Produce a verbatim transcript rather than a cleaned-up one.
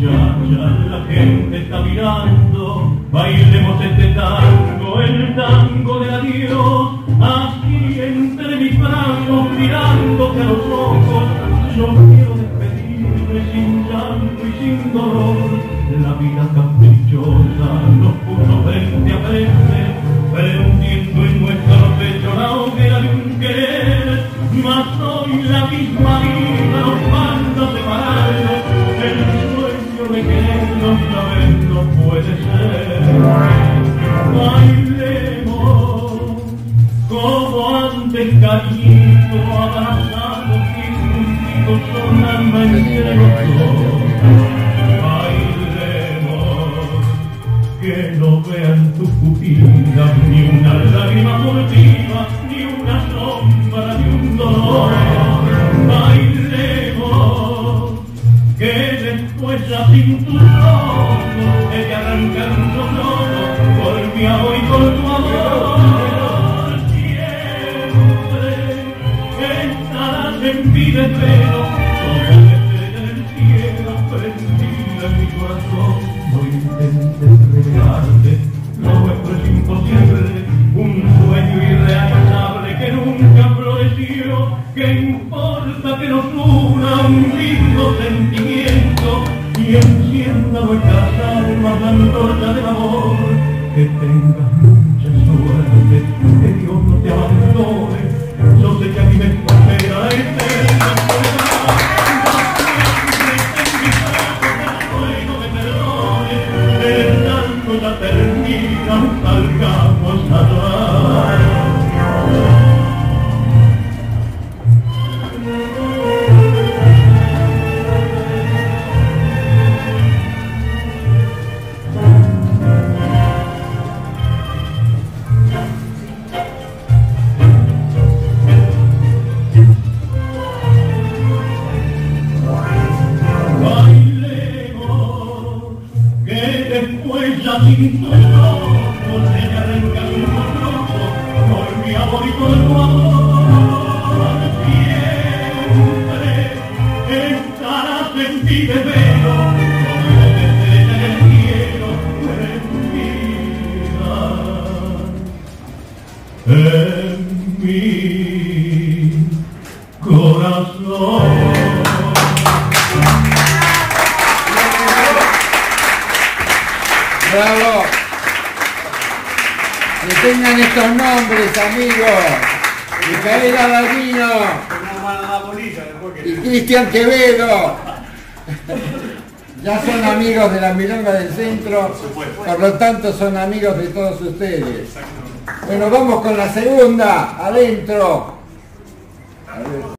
muchacha, la gente está mirando, bailemos este tango, el tango del adiós, aquí entre mis brazos, mirándote a los ojos, yo quiero despedirme sin llanto y sin dolor. La vida caprichosa nos puso frente a frente, prendiendo en nuestro pecho la hoguera de un querer, mas hoy la misma vida nos manda separarnos, el sueño de querernos una vez no puede ser. Bailemos como antes, cariñito, abrazados y juntitos, sonando entre los dos. Que no vean tus pupilas ni una lágrima furtiva, ni una sombra de un dolor. Bailemos, que después ya sin tus ojos he de arrancar los ojos por mi amor y por tu amor. Siempre estarás en mi desvelo, como la estrella del cielo prendida en mi corazón. No intentes revelarte, lo nuestro es imposible, un sueño irrealizable que nunca floreció. ¿Qué importa que nos una un lindo sentimiento y encienda nuestras almas la antorcha del amor? Que tengas mucha suerte, que Dios no te abandone, yo sé que a mí me espera eterna soledad. Ya termina, salgamos a llorar. Después ya sin tus ojos se me arrancan los ojos por mi amor y por tu amor. Siempre estarás en mi desvelo, como la estrella del cielo prendida en mi corazón. ¡Bravo! Que tengan estos nombres, amigos. Micael Abadino y Cristian Quevedo. Ya son amigos de la Milonga del Centro, por lo tanto son amigos de todos ustedes. Bueno, vamos con la segunda, adentro.